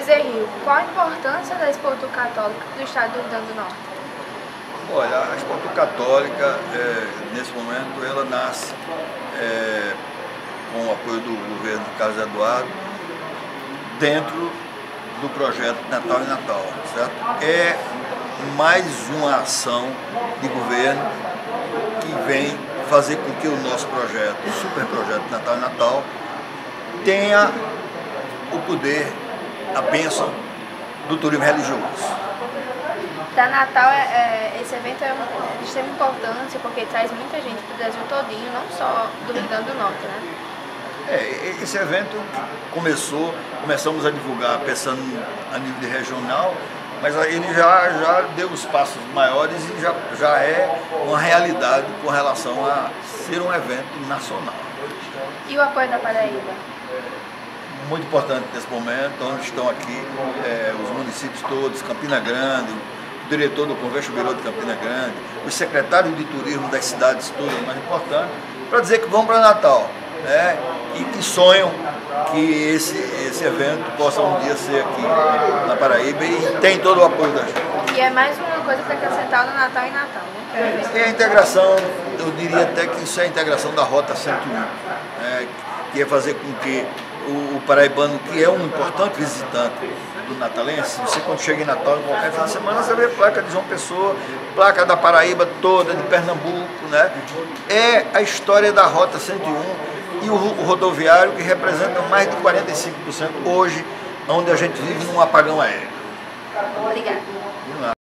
Zé Rio, qual a importância da Expo Católica do Estado do Rio Grande do Norte? Olha, a Expo Católica, nesse momento, ela nasce com o apoio do governo de Carlos Eduardo, dentro do projeto Natal em Natal, certo? É mais uma ação de governo que vem fazer com que o nosso projeto, o super projeto Natal em Natal, tenha o poder, a bênção do turismo religioso. Para Natal, esse evento é de extrema importância porque traz muita gente do Brasil todinho, não só do Rio Grande do Norte, né? Esse evento começamos a divulgar pensando a nível de regional, mas ele já deu os passos maiores e já é uma realidade com relação a ser um evento nacional. E o apoio da Paraíba? Muito importante nesse momento, onde estão aqui os municípios todos, Campina Grande, o diretor do Convention Bureau de Campina Grande, os secretários de turismo das cidades todas mais importantes, para dizer que vão para Natal, né? E que sonham que esse evento possa um dia ser aqui na Paraíba e tem todo o apoio da gente. E é mais uma coisa para acrescentar no Natal e Natal, né? É a integração, eu diria até que isso é a integração da Rota 101, que é fazer com que o paraibano, que é um importante visitante do natalense, você quando chega em Natal, em qualquer fim de semana, você vê placa de João Pessoa, placa da Paraíba toda, de Pernambuco, né? É a história da Rota 101 e o rodoviário, que representa mais de 45% hoje, onde a gente vive num apagão aéreo. Obrigada.